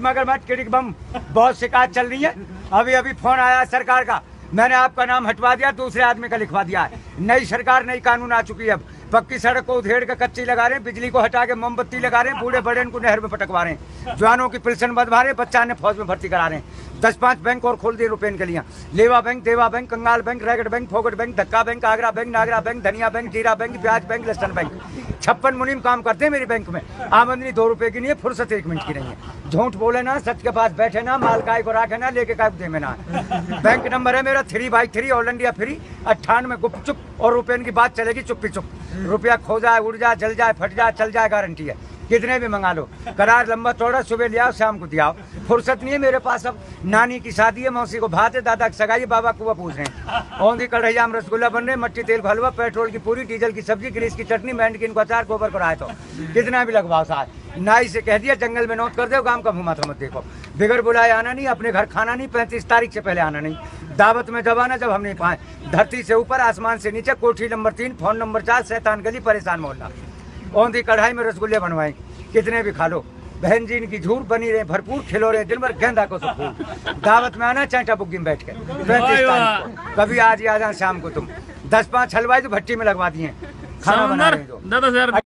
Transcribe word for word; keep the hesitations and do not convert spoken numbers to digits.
मगरमच्छ किडिक बम बहुत शिकायत चल रही है। अभी अभी फोन आया सरकार का, मैंने आपका नाम हटवा दिया, दूसरे आदमी का लिखवा दिया है। नई सरकार नई कानून आ चुकी है। अब पक्की सड़क को उधेड़ के कच्ची लगा रहे हैं, बिजली को हटा के मोमबत्ती लगा रहे हैं, बूढ़े बड़े को नहर में पटकवा रहे हैं, जवानों की पेंशन बढ़वा रहे हैं, बच्चा ने फौज में भर्ती करा रहे हैं। दस पांच बैंक और खोल दिए रुपये के लिए। लेवा बैंक, देवा बैंक, कंगाल बैंक, रैगट बैंक, फोगट बैंक, धक्का बैंक, आगरा बैंक, नागरा बैंक, धनिया बैंक, जीरा बैंक, प्याज बैंक, लहसन बैंक। छप्पन मुनीम काम करते हैं मेरी बैंक में। आमदनी दो रुपए की नहीं है, फुर्सत एक मिनट की नहीं है। झूठ बोले ना, सच के पास बैठे ना, माल काय को राखे ना, लेके काय को दे में ना। बैंक नंबर है मेरा three by three all India free अट्ठानवे गुप चुप, और रुपये की बात चलेगी चुप्पी चुप। रुपया खो जाए, उड़ जाए, जल जाए, फट जाए, चल जाए, गारंटी है। कितने भी मंगा लो, करार लंबा चौड़ा, सुबह ले आओ शाम को दियाओ। फुर्सत नहीं है मेरे पास। अब नानी की शादी है, मौसी को भात है, दादा की सगाई, बाबा को वो पूछ रहे हैं। औंधी कढ़ैया में रसगुल्ला बन रहे, मट्टी तेल का हलवा, पेट्रोल की पूरी, डीजल की सब्जी, ग्रीस की चटनी, मेंढकिन को अचार, गोबर को राय। तो कितना भी लगवाओ साथ। नाई से कह दिया जंगल में नोट कर दो, गांव का घुमा तो मत देखो। बिगर बुलाए आना नहीं, अपने घर खाना नहीं, पैंतीस तारीख से पहले आना नहीं। दावत में जब आना जब हम नहीं पाए। धरती से ऊपर आसमान से नीचे, कोठी नंबर तीन, फोन नंबर चार, शैतान गली, परेशान मोहल्ला। औंधी कढ़ाई में रसगुल्ले बनवाए, कितने भी खा लो। बहन जी इनकी झूठ बनी रहे, भरपूर खिलो रहे, दिन भर गेंदा को सब फूल। दावत में आना चांटा बुग्गी में बैठ के पैंतीस तारीख को। कभी आज ही आ जाए शाम को तुम। दस पांच हलवाई तो भट्टी में लगवा दिए, खाना बना रहे हो।